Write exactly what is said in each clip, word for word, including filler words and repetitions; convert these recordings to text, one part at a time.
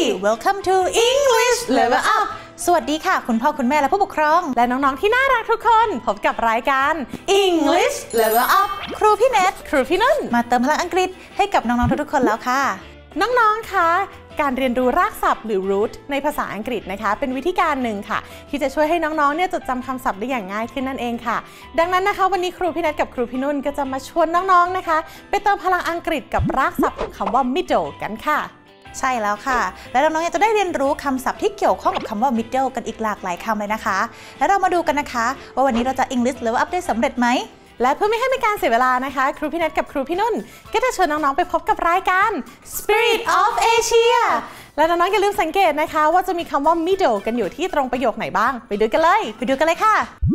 Welcome to English Level Up สวัสดีค่ะคุณพ่อคุณแม่และผู้ปกครองและน้องๆที่น่ารักทุกคนพบกับรายการ English Level Up ครูพี่เนทครูพี่นุ่นมาเติมพลังอังกฤษให้กับน้องๆทุกๆคนแล้วค่ะน้องๆคะการเรียนรู้รากศัพท์หรือ root ในภาษาอังกฤษนะคะเป็นวิธีการหนึ่งค่ะที่จะช่วยให้น้องๆเนี่ยจดจำคำศัพท์ได้อย่างง่ายขึ้นนั่นเองค่ะดังนั้นนะคะวันนี้ครูพี่เนทกับครูพี่นุ่นก็จะมาชวนน้องๆนะคะไปเติมพลังอังกฤษกับรากศัพท์ของคำว่า middle กันค่ะใช่แล้วค่ะและน้องๆยังจะได้เรียนรู้คำศัพท์ที่เกี่ยวข้องกับคำว่า middle กันอีกหลากหลายคำเลยนะคะและเรามาดูกันนะคะว่าวันนี้เราจะ English Level Up ได้สำเร็จไหมและเพื่อไม่ให้เป็นการเสียเวลานะคะครูพี่เนทกับครูพี่นุ่นก็จะชวนน้องๆไปพบกับรายการ Spirit of Asia และน้องๆอย่าลืมสังเกตนะคะว่าจะมีคำว่า middle กันอยู่ที่ตรงประโยคไหนบ้างไปดูกันเลยไปดูกันเลยค่ะ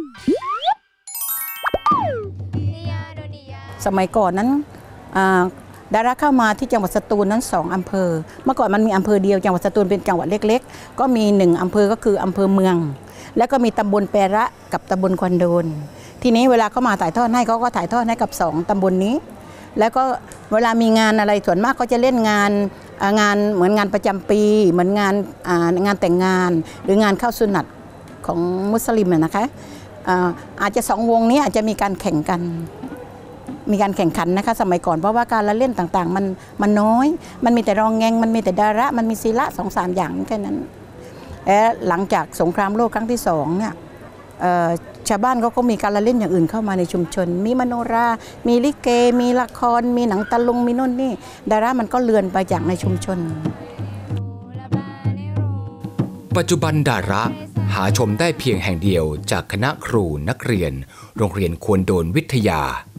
สมัยก่อนนั้นดาราเข้ามาที่จังหวัดสตูลนั้นสองอำเภอเมื่อก่อนมันมีอำเภอเดียวจังหวัดสตูลเป็นจังหวัดเล็กๆก็มีหนึ่งอำเภอก็คืออำเภอเมืองแล้วก็มีตำบลแประกับตำบลควันโดนทีนี้เวลาเขามาถ่ายทอดให้เขาก็ถ่ายทอดให้กับสองตำบลนี้แล้วก็เวลามีงานอะไรส่วนมากเขาจะเล่นงานงานเหมือนงานประจำปีเหมือนงานงานแต่งงานหรืองานเข้าสุนัตของมุสลิมนะคะอาจจะสองวงนี้อาจจะมีการแข่งกันมีการแข่งขันนะคะสมัยก่อนเพราะว่าการละเล่นต่างๆมันมันน้อยมันมีแต่รองแงงมันมีแต่ดาระมันมีศิละสองสามอย่างแค่นั้นและหลังจากสงครามโลกครั้งที่สองเนี่ยชาวบ้านเขาก็มีการละเล่นอย่างอื่นเข้ามาในชุมชนมีมโนรามีลิเกมีละครมีหนังตะลุงมีโน่นนี่ดารามันก็เลือนไปจากในชุมชนปัจจุบันดาราหาชมได้เพียงแห่งเดียวจากคณะครูนักเรียนโรงเรียนควรโดนวิทยา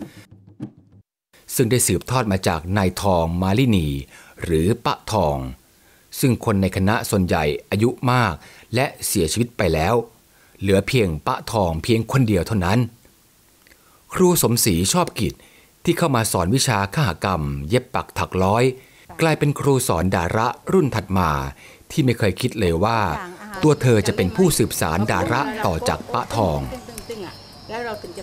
ซึ่งได้สืบทอดมาจากนายทองมาลินีหรือปะทองซึ่งคนในคณะส่วนใหญ่อายุมากและเสียชีวิตไปแล้วเหลือเพียงปะทองเพียงคนเดียวเท่านั้นครูสมศรีชอบกิจที่เข้ามาสอนวิชาคหกรรมเย็บปักถักร้อยกลายเป็นครูสอนดาระรุ่นถัดมาที่ไม่เคยคิดเลยว่าตัวเธอจะเป็นผู้สืบสานดาระต่อจากปะทองแล้วเราถึงจะ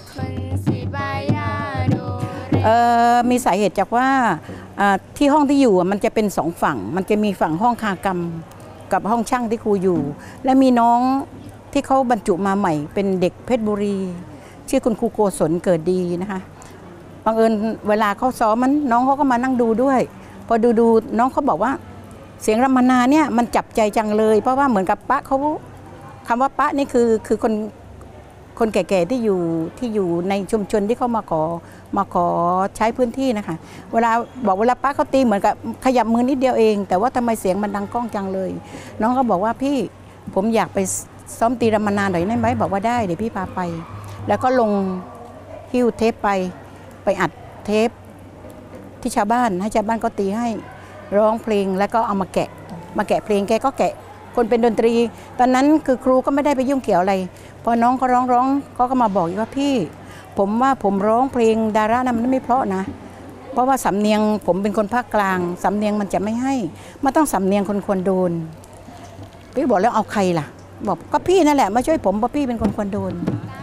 มีสาเหตุจากว่าที่ห้องที่อยู่มันจะเป็นสองฝั่งมันจะมีฝั่งห้องคากรรมกับห้องช่างที่ครูอยู่และมีน้องที่เขาบรรจุมาใหม่เป็นเด็กเพชรบุรีชื่อคุณครูโกศลเกิดดีนะคะบังเอิญเวลาเขาซ้อมมันน้องเขาก็มานั่งดูด้วยพอดูดูน้องเขาบอกว่าเสียงรำมนาเนี่ยมันจับใจจังเลยเพราะว่าเหมือนกับปะเขาคำว่าปะนี่คือคือคนคนแก่ๆที่อยู่ที่อยู่ในชุมชนที่เขามาขอมาขอใช้พื้นที่นะคะเวลาบอกเวลาป้าเขาตีเหมือนกับขยับมือนิดเดียวเองแต่ว่าทำไมเสียงมันดังก้องจังเลยน้องก็บอกว่าพี่ผมอยากไปซ้อมตีรำมนาหน่อยได้ไหมบอกว่าได้เดี๋ยวพี่พาไปแล้วก็ลงหิ้วเทปไปไปอัดเทปที่ชาวบ้านให้ชาวบ้านก็ตีให้ร้องเพลงแล้วก็เอามาแกะมาแกะเพลงแกก็แกะคนเป็นดนตรีตอนนั้นคือครูก็ไม่ได้ไปยุ่งเกี่ยวอะไรพอน้องเขาร้องร้องเขาก็มาบอกว่าพี่ผมว่าผมร้องเพลงดารานะมันไม่เพราะนะเพราะว่าสำเนียงผมเป็นคนภาคกลางสำเนียงมันจะไม่ให้มันต้องสำเนียงคนควรโดนพี่บอกแล้วเอาใครล่ะบอกก็พี่นั่นแหละมาช่วยผมเพราะพี่เป็นคนควรโดน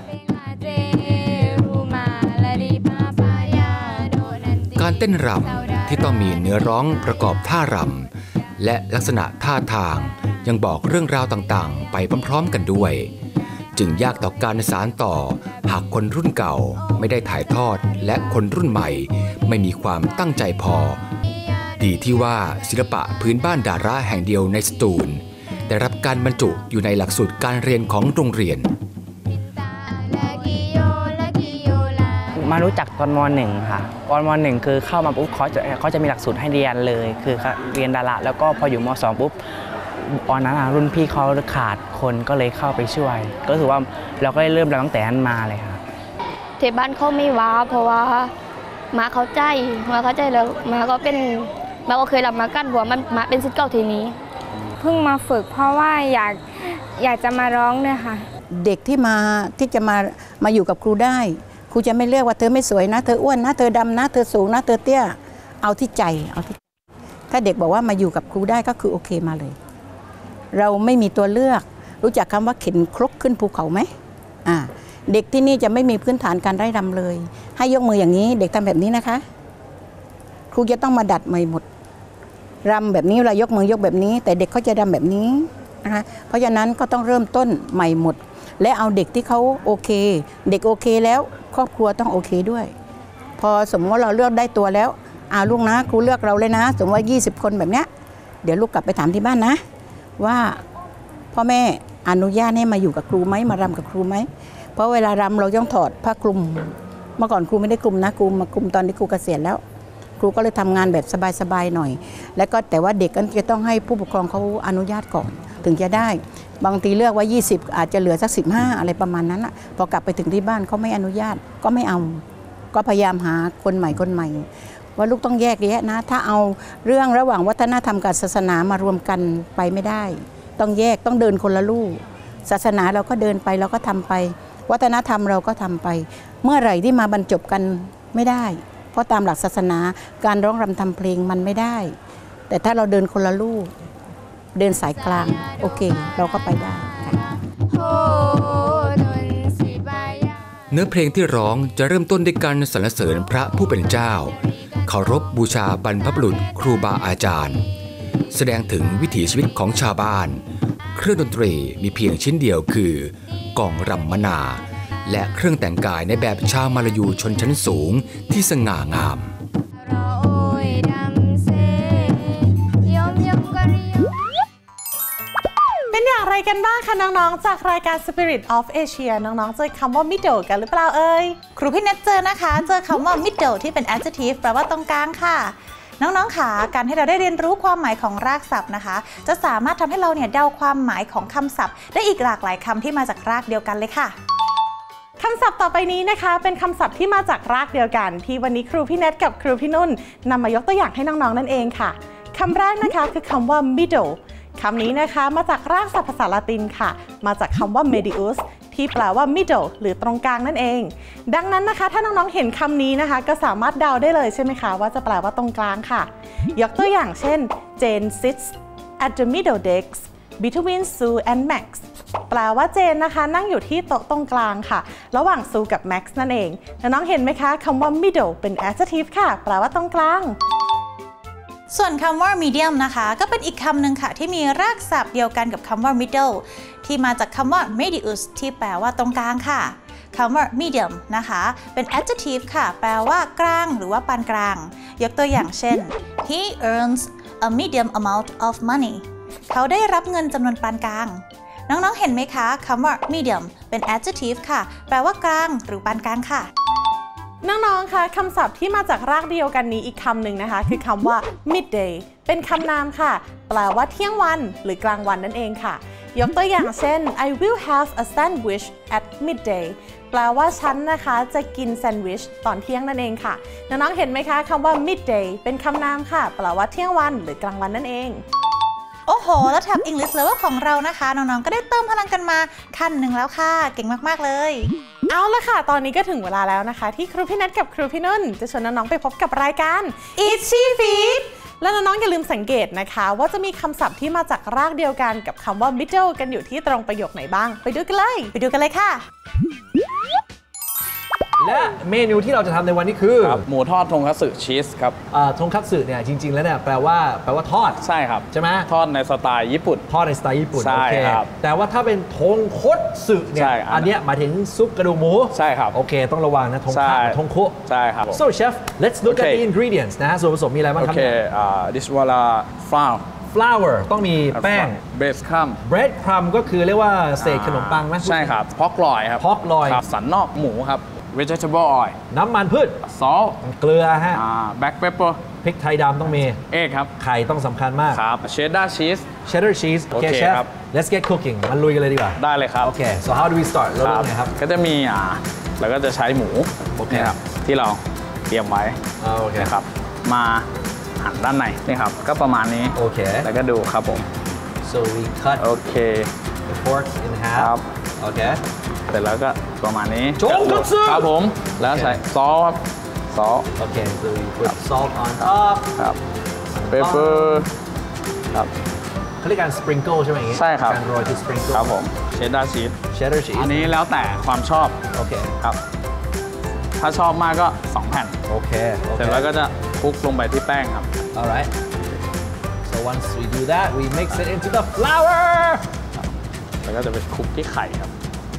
การเต้นรำที่ต้องมีเนื้อร้องประกอบท่ารำและลักษณะท่าทางยังบอกเรื่องราวต่างๆไปพร้อมๆกันด้วยจึงยากต่อการสานต่อหากคนรุ่นเก่าไม่ได้ถ่ายทอดและคนรุ่นใหม่ไม่มีความตั้งใจพอดีที่ว่าศิลปะพื้นบ้านดาราแห่งเดียวในสตูลได้รับการบรรจุอยู่ในหลักสูตรการเรียนของโรงเรียนมารู้จักตอนม.หนึ่ง ค่ะตอนม.หนึ่ง คือเข้ามาปุ๊บเขาจะเขาจะมีหลักสูตรให้เรียนเลยคือเรียนดาราแล้วก็พออยู่ม.สอง ปุ๊บตอนนั้นรุ่นพี่เขาขาดคนก็เลยเข้าไปช่วยก็ถือว่าเราก็ได้เริ่มตั้งแต่นั้นมาเลยค่ะเทบ้านเขาไม่ว้าเพราะว่ามาเข้าใจมาเข้าใจแล้วมาก็เป็นมาก็เคยรับมากั้นหัวมันมาเป็นศิษย์เก่าทีนี้เพิ่งมาฝึกเพราะว่าอยากอยากจะมาร้องเนี่ยค่ะเด็กที่มาที่จะมามาอยู่กับครูได้ครูจะไม่เลือกว่าเธอไม่สวยนะเธออ้วนนะเธอดำนะเธอสูงนะเธอเตี้ยเอาที่ใจเอาที่ถ้าเด็กบอกว่ามาอยู่กับครูได้ก็คือโอเคมาเลยเราไม่มีตัวเลือกรู้จักคำว่าเข็นครกขึ้นภูเขาไหมอ่าเด็กที่นี่จะไม่มีพื้นฐานการไร้รำเลยให้ยกมืออย่างนี้เด็กทำแบบนี้นะคะครูจะต้องมาดัดใหม่หมดรำแบบนี้เรายกมือยกแบบนี้แต่เด็กเขาจะรำแบบนี้นะคะเพราะฉะนั้นก็ต้องเริ่มต้นใหม่หมดและเอาเด็กที่เขาโอเคเด็กโอเคแล้วครอบครัวต้องโอเคด้วยพอสมมติว่าเราเลือกได้ตัวแล้วอาลูกนะครูเลือกเราเลยนะสมมติว่ายี่สิบคนแบบเนี้ยเดี๋ยวลูกกลับไปถามที่บ้านนะว่าพ่อแม่อนุญาตให้มาอยู่กับครูไหมมารำกับครูไหมเพราะเวลารำเราต้องถอดผ้าคลุมเมื่อก่อนครูไม่ได้คลุมนะครูมาคลุมตอนที่ครูเกษียณแล้วครูก็เลยทำงานแบบสบายๆหน่อยแล้วก็แต่ว่าเด็กก็จะต้องให้ผู้ปกครองเขาอนุญาตก่อนถึงจะได้บางทีเลือกว่ายี่สิบอาจจะเหลือสักสิบห้าอะไรประมาณนั้นอ่ะพอกลับไปถึงที่บ้านเขาไม่อนุญาตก็ไม่เอาก็พยายามหาคนใหม่คนใหม่ว่าลูกต้องแยกแยะนะถ้าเอาเรื่องระหว่างวัฒนธรรมกับศาสนามารวมกันไปไม่ได้ต้องแยกต้องเดินคนละลู่ศาสนาเราก็เดินไปเราก็ทำไปวัฒนธรรมเราก็ทำไปเมื่อไหร่ที่มาบรรจบกันไม่ได้เพราะตามหลักศาสนาการร้องรำทำเพลงมันไม่ได้แต่ถ้าเราเดินคนละลู่เดินสายกลางโอเคเราก็ไปได้เนื้อเพลงที่ร้องจะเริ่มต้นด้วยการสรรเสริญพระผู้เป็นเจ้าเคารพบูชาบรรพบุรุษครูบาอาจารย์แสดงถึงวิถีชีวิตของชาวบ้านเครื่องดนตรีมีเพียงชิ้นเดียวคือกองรำมนาและเครื่องแต่งกายในแบบชาวมาลายูชนชั้นสูงที่สง่างามเป็นอย่างไรกันบ้างคะน้องๆจากรายการ Spirit of Asia น้องๆเจอคำว่า middle กันหรือเปล่าเอ่ยครูพี่เน็ตเจอนะคะเจอคำว่า middle ที่เป็น adjective แปลว่าตรงกลางค่ะน้องๆค่ะการให้เราได้เรียนรู้ความหมายของรากศัพท์นะคะจะสามารถทำให้เราเนี่ยเดาความหมายของคำศัพท์ได้อีกหลากหลายคำที่มาจากรากเดียวกันเลยค่ะคำศัพท์ต่อไปนี้นะคะเป็นคำศัพท์ที่มาจากรากเดียวกันที่วันนี้ครูพี่เน็ตกับครูพี่นุ่นนำมายกตัวอย่างให้น้องๆนั่นเองค่ะคำแรกนะคะคือคำว่า middle คำนี้นะคะมาจากรากศัพท์ภาษาละตินค่ะมาจากคำว่า medius ที่แปลว่า middle หรือตรงกลางนั่นเองดังนั้นนะคะถ้าน้องๆเห็นคำนี้นะคะก็สามารถเดาได้เลยใช่ไหมคะว่าจะแปลว่าตรงกลางค่ะยกตัวอย่างเช่น Jane sits at the middle desk between Sue and Max แปลว่าเจนนะคะนั่งอยู่ที่โต๊ะตรงกลางค่ะระหว่างซูกับแม็กซ์นั่นเองน้องๆเห็นไหมคะคำว่า middle เป็น adjective ค่ะแปลว่าตรงกลางส่วนคำว่า medium นะคะก็เป็นอีกคำหนึ่งค่ะที่มีรากศัพท์เดียวกันกับคำว่า middle ที่มาจากคำว่า medius ที่แปลว่าตรงกลางค่ะคำว่า medium นะคะเป็น adjective ค่ะแปลว่ากลางหรือว่าปานกลางยกตัวอย่างเช่น he earns a medium amount of money เขาได้รับเงินจำนวนปานกลางน้องๆเห็นไหมคะคำว่า medium เป็น adjective ค่ะแปลว่ากลางหรือปานกลางค่ะน้องๆคะคำศัพท์ที่มาจากรากเดียวกันนี้อีกคำหนึ่งนะคะคือคำว่า midday เป็นคำนามค่ะแปลว่าเที่ยงวันหรือกลางวันนั่นเองค่ะยกตัวอย่างเช่น I will have a sandwich at midday แปลว่าฉันนะคะจะกินแซนด์วิชตอนเที่ยงนั่นเองค่ะน้องๆเห็นไหมคะคำว่า midday เป็นคำนามค่ะแปลว่าเที่ยงวันหรือกลางวันนั่นเองโอ้โหแล้วแท็บ English Level ของเรานะคะน้องๆก็ได้เติมพลังกันมาขั้นหนึ่งแล้วค่ะเก่งมากๆเลยเอาละค่ะตอนนี้ก็ถึงเวลาแล้วนะคะที่ครูพี่นัทกับครูพี่นุ่นจะชวนน้องๆไปพบกับรายการ Itchy Feet และน้องๆอย่าลืมสังเกตนะคะว่าจะมีคำศัพท์ที่มาจากรากเดียวกันกับคำว่า middle กันอยู่ที่ตรงประโยคไหนบ้างไปดูกันเลยไปดูกันเลยค่ะและเมนูที่เราจะทำในวันนี้คือหมูทอดทงคัตสึชีสครับทงคัตสึเนี่ยจริงๆแล้วเนี่ยแปลว่าแปลว่าทอดใช่ครับใช่ไหมทอดในสไตล์ญี่ปุ่นทอดในสไตล์ญี่ปุ่นใช่ครับแต่ว่าถ้าเป็นทงคัตสึเนี่ยอันเนี้ยหมายถึงซุปกระดูกหมูใช่ครับโอเคต้องระวังนะทงคัตทงคุใช่ครับ so chef let's look at the ingredients นะส่วนผสมมีอะไรบ้างครับโอเค this one flour flour ต้องมีแป้ง bread crumb bread crumb ก็คือเรียกว่าเศษขนมปังนะใช่ครับพอกลอยครับพอกลอยสันนอกหมูครับvegetable oil น้ำมันพืช salt เกลือฮะ black pepper พริกไทยดำต้องมีเอกครับไข่ต้องสำคัญมากครับ cheddar cheese cheddar cheese โอเคเชฟ let's get cooking มันลุยกันเลยดีกว่าได้เลยครับโอเค so how do we start เราเริ่มไงครับก็จะมีอ่าเราก็จะใช้หมูโอเคครับที่เราเตรียมไว้โอเคครับมาหั่นด้านในนี่ครับก็ประมาณนี้โอเคแล้วก็ดูครับผม so we cut โอเค the pork in half ครับโอเคเสร็จแล้วก็ประมาณนี้จงคัตสึครับผมแล้วใส่ซอสครับซอสโอเค so we put salt on top ครับ pepper ครับเขาเรียกการ sprinkle ใช่ไหมอย่างงี้ใช่ครับการโรยคือ sprinkle ครับผม cheddar cheese cheddar cheese อันนี้แล้วแต่ความชอบโอเคครับถ้าชอบมากก็สองแผ่นโอเคเสร็จแล้วก็จะคลุกลงไปที่แป้งครับ alright once we do that we mix it into the flour แล้วก็จะเป็นคลุกที่ไข่ครับ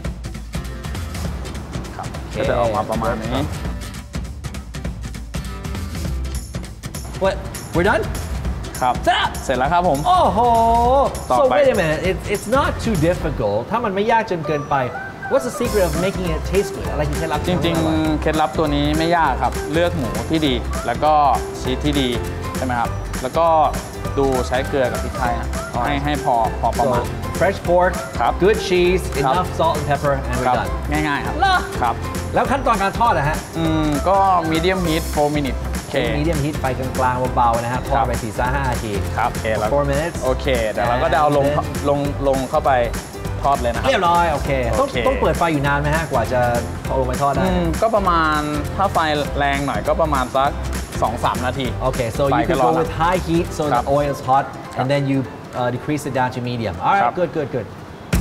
ครับก็จะออกมาประมาณนี้ What we're done ครับเสร็จแล้วครับผมโอ้โห so ไป wait a minute it, it's not too difficult ถ้ามันไม่ยากจนเกินไป What's the secret of making it taste good อะไรคือเคล็ดลับจริงๆเคล็ดลับตัวนี้ไม่ยากครับเลือกหมูที่ดีแล้วก็ชีสที่ดีใช่ไหมครับแล้วก็ดูใช้เกลือกับพริกไทยให้ให้พอพอประมาณ fresh pork ครับ good cheese enough salt and pepper and we're done ง่ายๆครับครับแล้วขั้นตอนการทอดนะฮะอืมก็ medium heat four minutes โอเค medium heat ไปกลางๆเบาๆนะฮะทอดไป สี่ถึงห้า นาทีครับโอเคแล้ว four minutes โอเคเดี๋ยวเราก็จะเอาลงลงลงเข้าไปทอดเลยนะเรียบร้อยโอเคต้องต้องเปิดไฟอยู่นานไหมฮะกว่าจะเอาลงไปทอดได้ก็ประมาณถ้าไฟแรงหน่อยก็ประมาณสัก สองถึงสาม นาทีโอเค so you can go with high heat so the oil is hot and then you uh, decrease it down to medium alright good good good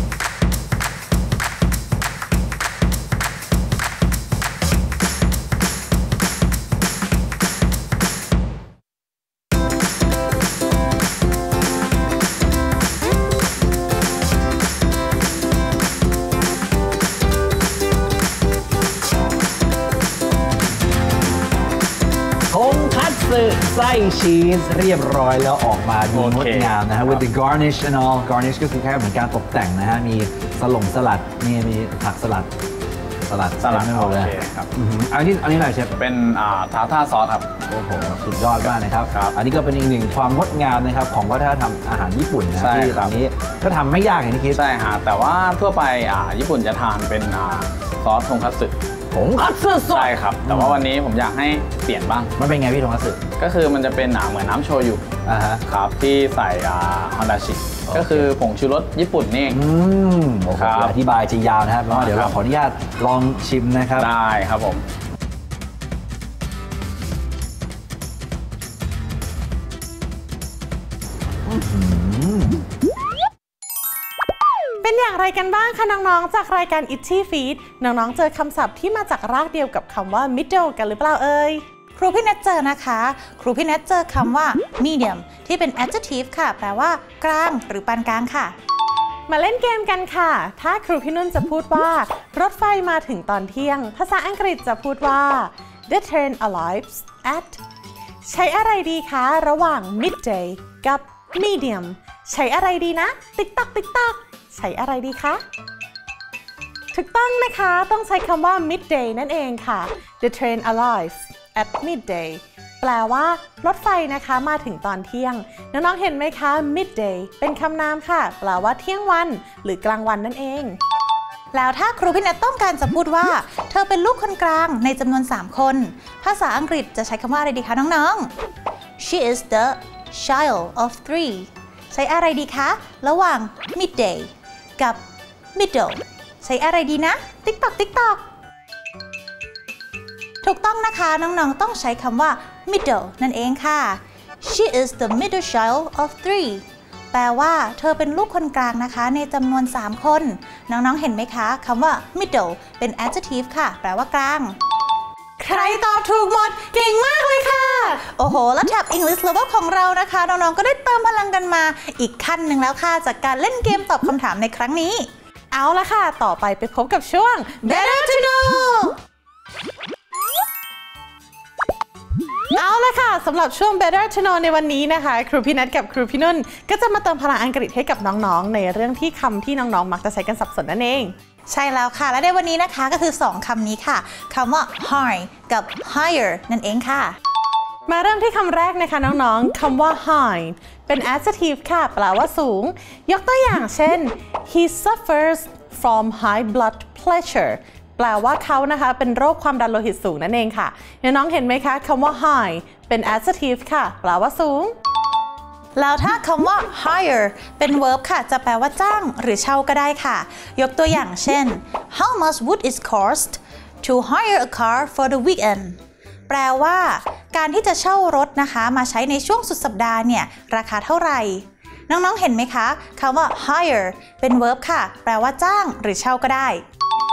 ไส้ชีสเรียบร้อยแล้วออกมาดูงดงามนะฮะ with the garnish and all garnish ก็คือแค่เหมือนการตกแต่งนะฮะมีสลงสลัดนี่มีผักสลัดสลัดสลัดไม่หมดเลยครับอันนี้อันนี้อะไรเชฟเป็นทาร์ทาร์ซอสครับโอ้โหสุดยอดมากนะครับอันนี้ก็เป็นอีกหนึ่งความงดงามนะครับของวัฒนธรรมอาหารญี่ปุ่นนะที่ตอนนี้ก็ทำไม่ยากอย่างที่คิดใช่ฮะแต่ว่าทั่วไปญี่ปุ่นจะทานเป็นซอสทงคัตสึผงคัตสึใช่ครับแต่ว่าวันนี้ผมอยากให้เปลี่ยนบ้างมันเป็นไงพี่ทงคัตสึก็คือมันจะเป็นเหมือนน้ำโชยุอ่าฮะครับที่ใส่ฮอนดาชิก็คือผงชูรสญี่ปุ่นนี่เองอืมโอเคอธิบายจะยาวนะครับเดี๋ยวเราขออนุญาตลองชิมนะครับได้ครับผมเป็นอย่างไรกันบ้างคะน้องๆจากรายการ Itchy Feet น้องๆเจอคำศัพท์ที่มาจากรากเดียวกับคำว่า middle กันหรือเปล่าเอ่ยครูพี่เนทเจอนะคะครูพี่เนทเจอคำว่า medium ที่เป็น adjective ค่ะแปลว่ากลางหรือปานกลางค่ะมาเล่นเกมกันค่ะถ้าครูพี่นุ่นจะพูดว่ารถไฟมาถึงตอนเที่ยงภาษาอังกฤษจะพูดว่า the train arrives at ใช้อะไรดีคะระหว่าง midday กับ medium ใช้อะไรดีนะติ๊กตักติ๊กตักใช้อะไรดีคะถูกต้องนะคะต้องใช้คำว่า midday นั่นเองค่ะ the train arrives at midday แปลว่ารถไฟนะคะมาถึงตอนเที่ยงน้องๆเห็นไหมคะ midday เป็นคำนามค่ะแปลว่าเที่ยงวันหรือกลางวันนั่นเองแล้วถ้าครูพี่เนทต้องการจะพูดว่าเธอเป็นลูกคนกลางในจำนวนสามคนภาษาอังกฤษจะใช้คำว่าอะไรดีคะน้องๆ she is the child of three ใช้อะไรดีคะระหว่าง midday กับ middle ใช้อะไรดีนะติ๊กตอกติ๊กตอกถูกต้องนะคะน้องๆต้องใช้คำว่า middle นั่นเองค่ะ she is the middle child of three แปลว่าเธอเป็นลูกคนกลางนะคะในจำนวนสามคนน้องๆเห็นไหมคะคำว่า middle เป็น adjective ค่ะแปลว่ากลางใครตอบถูกหมดเก่งมากเลยค่ะโอ้โหแล้วแท็บ English Level ของเรานะคะน้องๆก็ได้เติมพลังกันมาอีกขั้นหนึ่งแล้วค่ะจากการเล่นเกมตอบคำถามในครั้งนี้เอาละค่ะต่อไปไปพบกับช่วง Better to Know เอาละค่ะสำหรับช่วง Better to Know ในวันนี้นะคะครูพี่นัทกับครูพี่นุ่นก็จะมาเติมพลังอังกฤษให้กับน้องๆในเรื่องที่คำที่น้องๆมักจะใช้กันสับสนนั่นเองใช่แล้วค่ะและในวันนี้นะคะก็คือสองคำนี้ค่ะคำว่า high กับ higher นั่นเองค่ะมาเริ่มที่คำแรกนะคะน้องๆคำว่า high เป็น adjective ค่ะแปลว่าสูงยกตัวอย่างเช่น he suffers from high blood pressure แปลว่าเขานะคะเป็นโรคความดันโลหิตสูงนั่นเองค่ะน้องๆเห็นไหมคะคำว่า high เป็น adjective ค่ะแปลว่าสูงแล้วถ้าคำว่า hire เป็น verb ค่ะจะแปลว่าจ้างหรือเช่าก็ได้ค่ะยกตัวอย่างเช่น how much would it cost to hire a car for the weekend แปลว่าการที่จะเช่ารถนะคะมาใช้ในช่วงสุดสัปดาห์เนี่ยราคาเท่าไหร่น้องๆเห็นไหมคะคำว่า hire เป็น verb ค่ะแปลว่าจ้างหรือเช่าก็ได้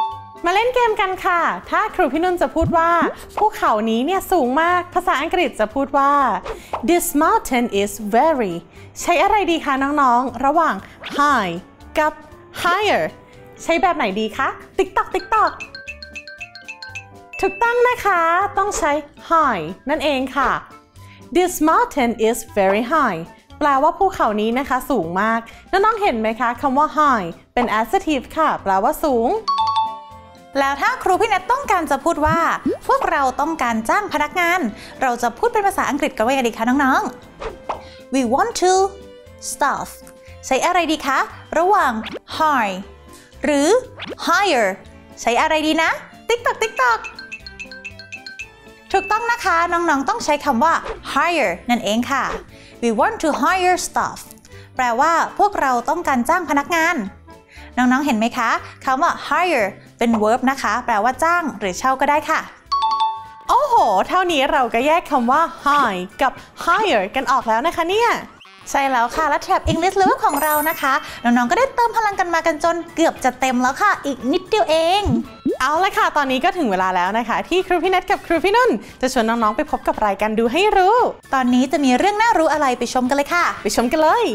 มาเล่นเกมกันค่ะถ้าครูพี่นุ่นจะพูดว่าภูเขานี้เนี่ยสูงมากภาษาอังกฤษจะพูดว่า this mountain is very ใช้อะไรดีคะน้องๆระหว่าง high กับ higher ใช้แบบไหนดีคะติ๊กตอกติ๊กตอกถูกต้องนะคะต้องใช้ high นั่นเองค่ะ this mountain is very high แปลว่าภูเขานี้นะคะสูงมากน้องๆเห็นไหมคะคำว่า high เป็น adjective ค่ะแปลว่าสูงแล้วถ้าครูพี่เน็ตต้องการจะพูดว่าพวกเราต้องการจ้างพนักงานเราจะพูดเป็นภาษาอังกฤษกันว่าไงดีคะน้องๆ we want to staff ใช้อะไรดีคะระหว่าง hire หรือ hire ใช้อะไรดีนะติ๊กตอกติ๊กตอกถูกต้องนะคะน้องๆต้องใช้คำว่า hire นั่นเองค่ะ we want to hire staff แปลว่าพวกเราต้องการจ้างพนักงานน้องๆเห็นไหมคะคำว่า hire เป็น verb นะคะแปลว่าจ้างหรือเช่าก็ได้ค่ะโอ้โหเท่านี้เราก็แยกคำว่า hire กับ hire กันออกแล้วนะคะเนี่ยใช่แล้วค่ะและแท็บ English Level ของเรานะคะน้องๆก็ได้เติมพลังกันมากันจนเกือบจะเต็มแล้วค่ะอีกนิดเดียวเองเอาละค่ะตอนนี้ก็ถึงเวลาแล้วนะคะที่ครูพี่เน็ตกับครูพี่นุ่นจะชวนน้องๆไปพบกับรายการดูให้รู้ตอนนี้จะมีเรื่องน่ารู้อะไรไปชมกันเลยค่ะไปชมกันเลย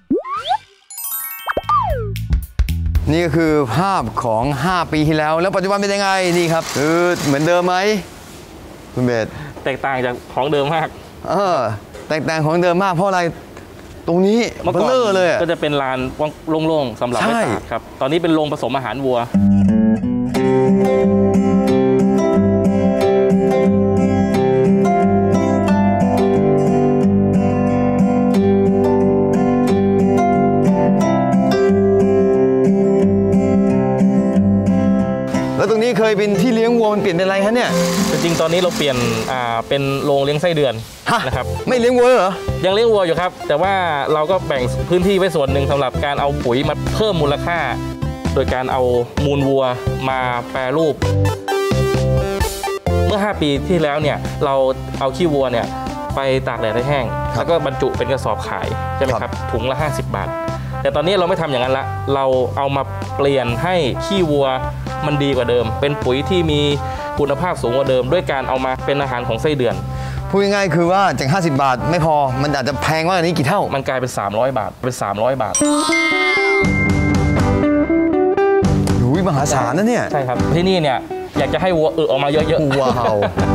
นี่ก็คือภาพของห้าปีที่แล้วแล้วปัจจุบันเป็นยังไงนี่ครับคือเหมือนเดิมไหมคุณเบสแตกต่างจากของเดิมมากเออแตกต่างของเดิมมากเพราะอะไรตรงนี้เมื่อก่อนเลยก็จะเป็นลานโล่งๆสำหรับไว้ตากครับตอนนี้เป็นโรงผสมอาหารวัวแล้วตรงนี้เคยเป็นที่เลี้ยงวัวมันเปลี่ยนเป็นอะไรฮะเนี่ยจริงๆตอนนี้เราเปลี่ยนอ่าเป็นโรงเลี้ยงไส้เดือนนะครับไม่เลี้ยงวัวเหรอยังเลี้ยงวัวอยู่ครับแต่ว่าเราก็แบ่งพื้นที่ไว้ส่วนหนึ่งสำหรับการเอาปุ๋ยมาเพิ่มมูลค่าโดยการเอามูลวัวมาแปรรูปเมื่อห้าปีที่แล้วเนี่ยเราเอาขี้วัวเนี่ยไปตากแดดให้แห้งแล้วก็บรรจุเป็นกระสอบขายใช่ไหมครับถุงละห้าสิบบาทแต่ตอนนี้เราไม่ทำอย่างนั้นละเราเอามาเปลี่ยนให้ขี้วัวมันดีกว่าเดิมเป็นปุ๋ยที่มีคุณภาพสูงกว่าเดิมด้วยการเอามาเป็นอาหารของไส้เดือนพูดง่ายๆคือว่าจากห้าสิบบาทไม่พอมันอาจจะแพงกว่านี้กี่เท่ามันกลายเป็นสามร้อยบาทเป็นสามร้อยบาทอุ้ยมหาศาลนะเนี่ยใช่ครับที่นี่เนี่ยอยากจะให้วัวเออออกมาเยอะๆว้าว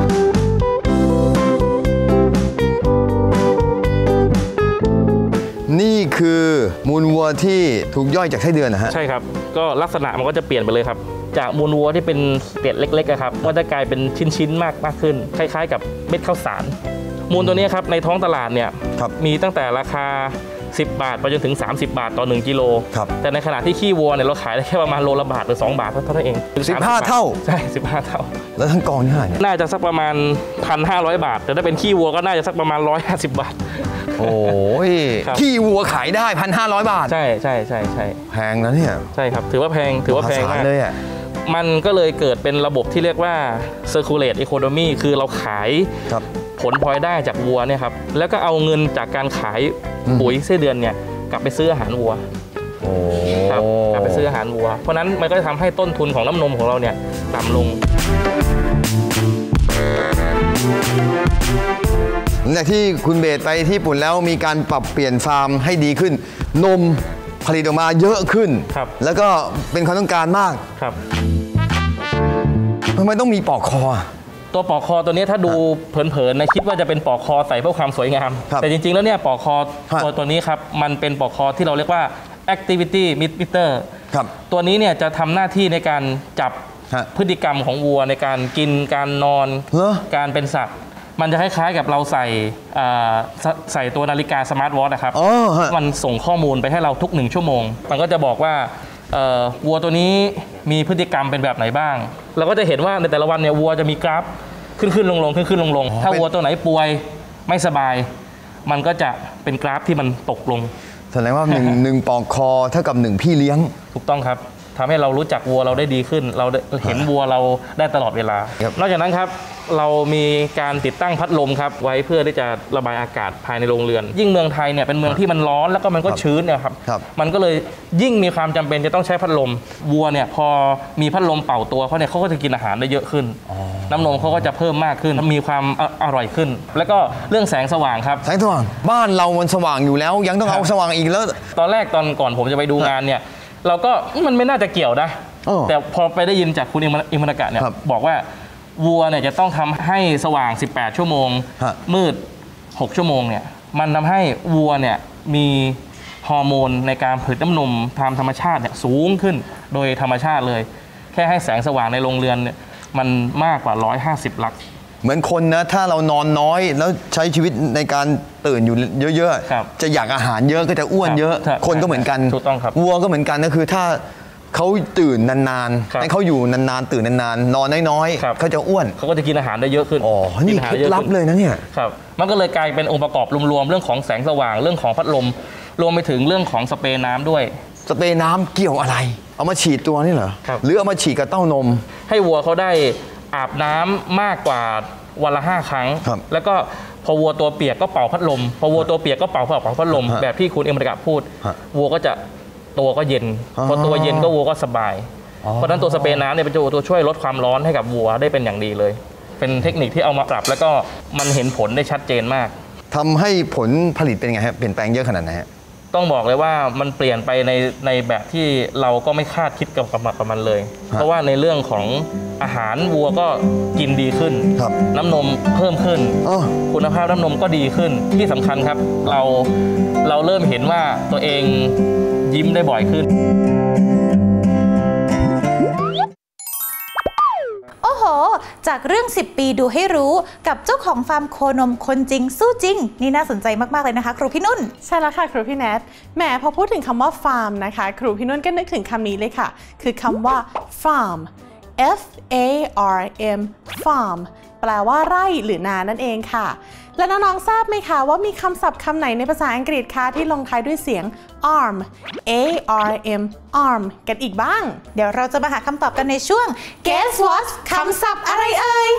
นี่คือมูลวัวที่ถูกย่อยจากไส้เดือนนะฮะใช่ครับก็ลักษณะมันก็จะเปลี่ยนไปเลยครับจากมูลวัวที่เป็นเกล็ดเล็กๆครับก็จะกลายเป็นชิ้นๆมากมากขึ้นคล้ายๆกับเม็ดข้าวสารมูลตัวนี้ครับในท้องตลาดเนี่ยมีตั้งแต่ราคาสิบบาทไปจนถึงสามสิบบาทต่อหนึ่งกิโลแต่ในขณะที่ขี้วัวเนี่ยเราขายได้แค่ประมาณโลละบาทหรือสองบาทเท่านั้นเองสิบห้าเท่าใช่สิบห้าเท่าแล้วทั้งกองนี่เท่าไหร่น่าจะสักประมาณพันห้าร้อยบาทแต่ถ้าเป็นขี้วัวก็น่าจะสักประมาณร้อยห้าสิบบาทโอ้ยขี้วัวขายได้พันห้าร้อยบาทใช่ใช่ใช่ใช่แพงนะเนี่ยใช่ครับถือว่าแพงถือว่าแพงมากเลยอ่ะมันก็เลยเกิดเป็นระบบที่เรียกว่า circulate economy คือเราขายผลพลอยได้จากวัวเนี่ยครับแล้วก็เอาเงินจากการขายปุ๋ยไส้เดือนเนี่ยกลับไปซื้ออาหารวัวครับกลับไปซื้ออาหารวัวเพราะนั้นมันก็จะทำให้ต้นทุนของน้ำนมของเราเนี่ยต่ำลงหลังจากที่คุณเบสไปที่ญี่ปุ่นแล้วมีการปรับเปลี่ยนฟาร์มให้ดีขึ้นนมผลิตออกมาเยอะขึ้นแล้วก็เป็นความต้องการมากครับทำไมต้องมีปอกคอตัวปอกคอตัวนี้ถ้าดูเผินๆนะคิดว่าจะเป็นปอกคอใส่เพื่อความสวยงามแต่จริงๆแล้วเนี่ยปอกคอตัวตัวนี้ครับมันเป็นปอกคอที่เราเรียกว่า activity meter ตัวนี้เนี่ยจะทำหน้าที่ในการจับพฤติกรรมของวัวในการกินการนอนการเป็นสัตว์มันจะคล้ายๆกับเราใส่ใส่ตัวนาฬิกาสมาร์ทวอทนะครับมันส่งข้อมูลไปให้เราทุกหนึ่งชั่วโมงมันก็จะบอกว่าวัวตัวนี้มีพฤติกรรมเป็นแบบไหนบ้างเราก็จะเห็นว่าในแต่ละวันเนี่ยวัวจะมีกราฟขึ้นขึ้นลงลงขึ้นขึ้นลงลงถ้าวัวตัวไหนป่วยไม่สบายมันก็จะเป็นกราฟที่มันตกลงแสดงว่าหนึ่งหนึ่งปอกคอเท่ากับหนึ่งพี่เลี้ยงถูกต้องครับทำให้เรารู้จักวัวเราได้ดีขึ้นเราเห็นวัวเราได้ตลอดเวลานอกจากนั้นครับเรามีการติดตั้งพัดลมครับไว้เพื่อที่จะระบายอากาศภายในโรงเรือนยิ่งเมืองไทยเนี่ยเป็นเมืองที่มันร้อนแล้วก็มันก็ชื้นเนี่ยครับมันก็เลยยิ่งมีความจำเป็นจะต้องใช้พัดลมวัวเนี่ยพอมีพัดลมเป่าตัวเขาเนี่ยเขาก็จะกินอาหารได้เยอะขึ้นน้ำนมเขาก็จะเพิ่มมากขึ้นมีความอร่อยขึ้นแล้วก็เรื่องแสงสว่างครับแสงสว่างบ้านเรามันสว่างอยู่แล้วยังต้องเอาสว่างอีกแล้วตอนแรกตอนก่อนผมจะไปดูงานเนี่ยเราก็มันไม่น่าจะเกี่ยวนะแต่พอไปได้ยินจากคุณอิมานากะเนี่ยบอกว่าวัวเนี่ยจะต้องทำให้สว่างสิบแปดชั่วโมงมืดหกชั่วโมงเนี่ยมันทำให้วัวเนี่ยมีฮอร์โมนในการผลิตน้ำนมตามธรรมชาติเนี่ยสูงขึ้นโดยธรรมชาติเลยแค่ให้แสงสว่างในโรงเรือนเนี่ยมันมากกว่าหนึ่งร้อยห้าสิบลักเหมือนคนนะถ้าเรานอนน้อยแล้วใช้ชีวิตในการตื่นอยู่เยอะๆจะอยากอาหารเยอะก็จะอ้วนเยอะคนก็เหมือนกันถูกต้องครับวัวก็เหมือนกันก็คือถ้าเขาตื่นนานๆให้เขาอยู่นานๆตื่นนานๆนอนน้อยๆเขาจะอ้วนเขาก็จะกินอาหารได้เยอะขึ้นอ๋อนี่เคล็ดลับเลยนะเนี่ยครับมันก็เลยกลายเป็นองค์ประกอบรวมๆเรื่องของแสงสว่างเรื่องของพัดลมรวมไปถึงเรื่องของสเปรย์น้ำด้วยสเปรย์น้ำเกี่ยวอะไรเอามาฉีดตัวนี่เหรอหรือเอามาฉีดกับเต้านมให้วัวเขาได้อาบน้ำมากกว่าวันละห้าครั้งแล้วก็พอวัวตัวเปียกก็เป่าพัดลมพอวัวตัวเปียกก็เป่าเป่าพัดลมแบบที่คุณเอ็มรากะพูดวัวก็จะตัวก็เย็นพอตัวเย็นก็วัวก็สบายเพราะฉะนั้นตัวสเปรย์น้ำเนี่ยเป็นตัวช่วยลดความร้อนให้กับวัวได้เป็นอย่างดีเลยเป็นเทคนิคที่เอามาปรับแล้วก็มันเห็นผลได้ชัดเจนมากทำให้ผลผลิตเป็นไงฮะเปลี่ยนแปลงเยอะขนาดไหนฮะต้องบอกเลยว่ามันเปลี่ยนไปในในแบบที่เราก็ไม่คาดคิดกับกับมันเลยเพราะว่าในเรื่องของอาหารวัวก็กินดีขึ้นน้ำนมเพิ่มขึ้นคุณภาพน้ำนมก็ดีขึ้นที่สำคัญครับเราเราเริ่มเห็นว่าตัวเองยิ้มได้บ่อยขึ้นโอ้โหจากเรื่องสิบปีดูให้รู้กับเจ้าของฟาร์มโคนมคนจริงสู้จริงนี่น่าสนใจมากๆเลยนะคะครูพี่นุ่นใช่แล้วค่ะครูพี่แนทแหมพอพูดถึงคำว่าฟาร์มนะคะครูพี่นุ่นก็นึกถึงคำนี้เลยค่ะคือคำว่า farm F A R M farm แปลว่าไร่หรือนานั่นเองค่ะและน้องๆทราบไหมคะว่ามีคำศัพท์คำไหนในภาษาอังกฤษคะที่ลงท้ายด้วยเสียง arm A R M arm กันอีกบ้างเดี๋ยวเราจะมาหาคำตอบกันในช่วง Guess What คำศัพท์อะไรเอ่ย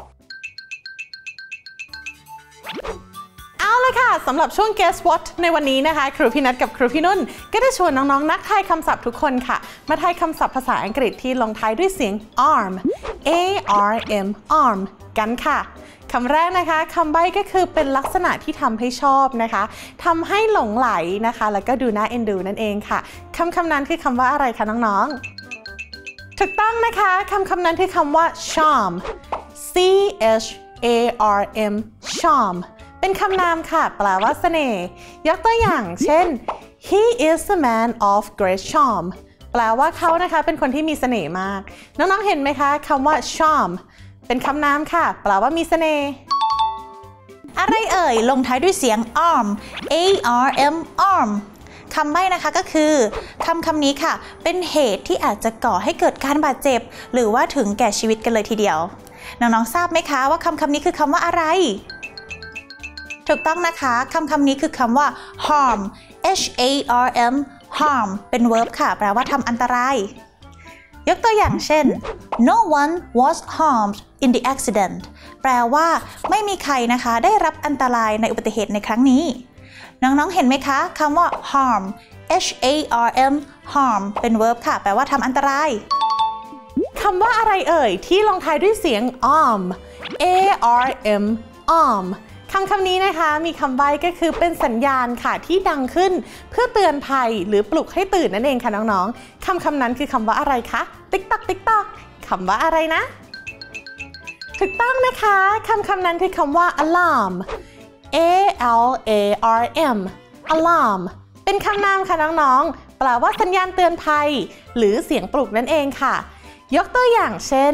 เอาละค่ะสำหรับช่วง Guess What ในวันนี้นะคะครูพี่นัทกับครูพี่นุ่นก็ได้ชวนน้องๆนักทายคำศัพท์ทุกคนค่ะมาทายคำศัพท์ภาษาอังกฤษที่ลงท้ายด้วยเสียง arm A R M arm กันค่ะคำแรกนะคะคำใบ้ก็คือเป็นลักษณะที่ทำให้ชอบนะคะทำให้หลงไหลนะคะแล้วก็ดูน่าเอ็นดูนั่นเองค่ะคำคำนั้นคือคำว่าอะไรคะน้องๆถูกต้องนะคะคำคำนั้นคือคำว่า charm C H A R M charm เป็นคำนามค่ะแปลว่าเสน่ห์ยกตัวอย่างเช่น he is a man of great charm แปลว่าเขานะคะเป็นคนที่มีเสน่ห์มากน้องๆเห็นไหมคะคำว่า charmเป็นคำนามค่ะแปลว่ามีเสน่ห์อะไรเอ่ยลงท้ายด้วยเสียง arm A R M arm คำใบ้นะคะก็คือคำคำนี้ค่ะเป็นเหตุที่อาจจะก่อให้เกิดการบาดเจ็บหรือว่าถึงแก่ชีวิตกันเลยทีเดียวน้องๆทราบไหมคะว่าคำคำนี้คือคำว่าอะไรถูกต้องนะคะคำคำนี้คือคำว่า harm H A R M harm เป็น verb ค่ะแปลว่าทำอันตรายยกตัวอย่างเช่น no one was harmed in the accident แปลว่าไม่มีใครนะคะได้รับอันตรายในอุบัติเหตุในครั้งนี้น้องๆเห็นไหมคะคำว่า harm H A R M harm เป็น verb ค่ะแปลว่าทำอันตรายคำว่าอะไรเอ่ยที่ลงท้ายด้วยเสียง arm A R M arm คำคำนี้นะคะมีคำใบ้ก็คือเป็นสัญญาณค่ะที่ดังขึ้นเพื่อเตือนภัยหรือปลุกให้ตื่นนั่นเองค่ะน้องๆคำคำนั้นคือคำว่าอะไรคะติ๊กตักติ๊กตักคำว่าอะไรนะถูกต้องนะคะคำคำนั้นคือคำว่า alarm A L A R M alarm เป็นคำนามค่ะน้องๆแปลว่าสัญญาณเตือนภัยหรือเสียงปลุกนั่นเองค่ะยกตัวอย่างเช่น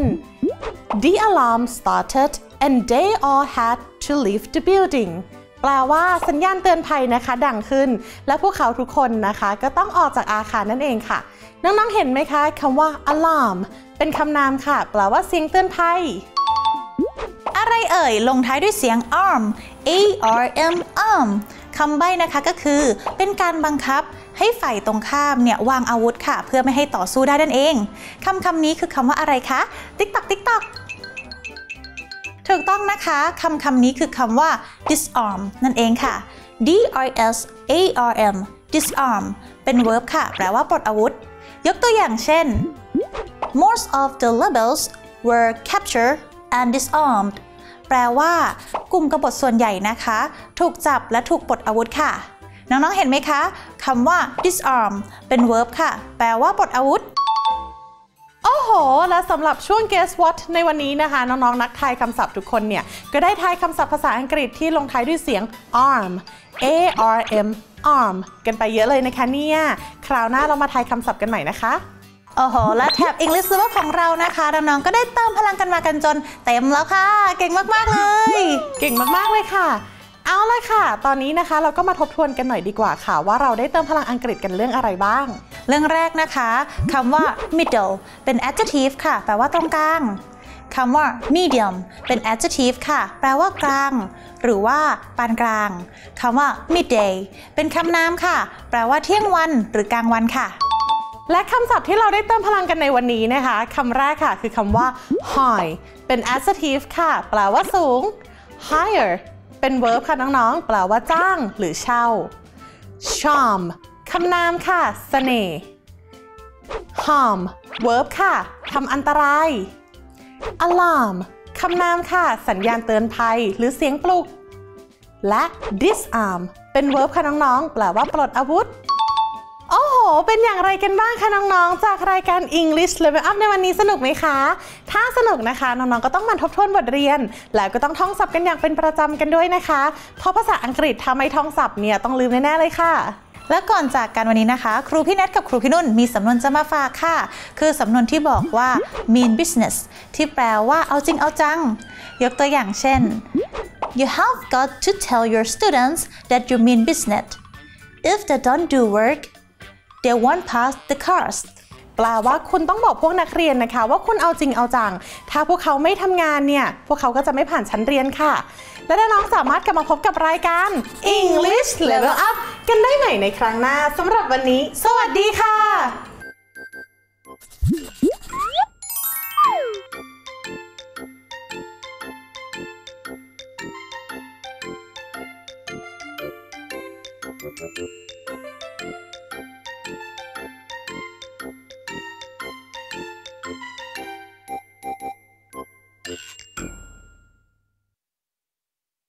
The alarm started and they all had to leave the building แปลว่าสัญญาณเตือนภัยนะคะดังขึ้นและพวกเขาทุกคนนะคะก็ต้องออกจากอาคารนั่นเองค่ะน้องๆเห็นไหมคะคำว่า alarm เป็นคำนามค่ะแปลว่าเสียงเตือนภัยอะไรเอ่ยลงท้ายด้วยเสียง arm A R M arm คำใบ้นะคะก็คือเป็นการบังคับให้ฝ่ายตรงข้ามเนี่ยวางอาวุธค่ะเพื่อไม่ให้ต่อสู้ได้นั่นเองคำคำนี้คือคำว่าอะไรคะติ๊กตักติ๊กตักถูกต้องนะคะคำคำนี้คือคำว่า disarm นั่นเองค่ะ D I S A R M disarm เป็น verb ค่ะแปลว่าปลดอาวุธยกตัวอย่างเช่น most of the rebels were captured and disarmed แปลว่ากลุ่มกบฏส่วนใหญ่นะคะถูกจับและถูกปลดอาวุธค่ะน้องๆเห็นไหมคะคำว่า disarm เป็น verb ค่ะแปลว่าปลดอาวุธโอ้โหและสำหรับช่วง Guess What ในวันนี้นะคะน้องๆนักทายคำศัพท์ทุกคนเนี่ยก็ได้ทายคำศัพท์ภาษาอังกฤษที่ลงท้ายด้วยเสียง arm A R M arm กันไปเยอะเลยนะคะเนี่ยคราวหน้าเรามาทายคำศัพท์กันใหม่นะคะโอ้โหและแท็บ English Level ของเรานะคะน้องๆก็ได้เติมพลังกันมากันจนเต็มแล้วค่ะเก่งมากๆเลยเก่งมากๆเลยค่ะเอาละค่ะตอนนี้นะคะเราก็มาทบทวนกันหน่อยดีกว่าค่ะว่าเราได้เติมพลังอังกฤษกันเรื่องอะไรบ้างเรื่องแรกนะคะคำว่า middle เป็น adjective ค่ะแปลว่าตรงกลางคำว่า medium เป็น adjective ค่ะแปลว่ากลางหรือว่าปานกลางคำว่า midday เป็นคำนามค่ะแปลว่าเที่ยงวันหรือกลางวันค่ะและคำศัพท์ที่เราได้เติมพลังกันในวันนี้นะคะคำแรกค่ะคือคำว่า high เป็น adjective ค่ะแปลว่าสูง higher เป็น verb ค่ะน้องๆแปลว่าจ้างหรือเช่า charm คำนามค่ะเสน่ห์ harm verb ค่ะทำอันตราย alarm คำนามค่ะสัญญาณเตือนภัยหรือเสียงปลุกและ disarm เป็น verb ค่ะน้องๆแปลว่าปลดอาวุธโอ้โหเป็นอย่างไรกันบ้างคะน้องๆจากรายการ English Level Up ในวันนี้สนุกไหมคะถ้าสนุกนะคะน้องๆก็ต้องมาทบทวนบทเรียนแล้วก็ต้องท่องศัพท์กันอย่างเป็นประจำกันด้วยนะคะเพราะภาษาอังกฤษถ้าไม่ท่องศัพท์เนี่ยต้องลืมแน่ๆเลยค่ะและก่อนจากกันวันนี้นะคะครูพี่เนทกับครูพี่นุ่นมีสำนวนจะมาฝากค่ะคือสำนวนที่บอกว่า mean business ที่แปลว่าเอาจริงเอาจังยกตัวอย่างเช่น you have got to tell your students that you mean business if they don't do work they won't pass the course แปลว่าคุณต้องบอกพวกนักเรียนนะคะว่าคุณเอาจริงเอาจังถ้าพวกเขาไม่ทำงานเนี่ยพวกเขาก็จะไม่ผ่านชั้นเรียนค่ะและน้องๆสามารถกลับมาพบกับรายการ English Level Up กันได้ใหม่ในครั้งหน้าสำหรับวันนี้สวัสดีค่ะ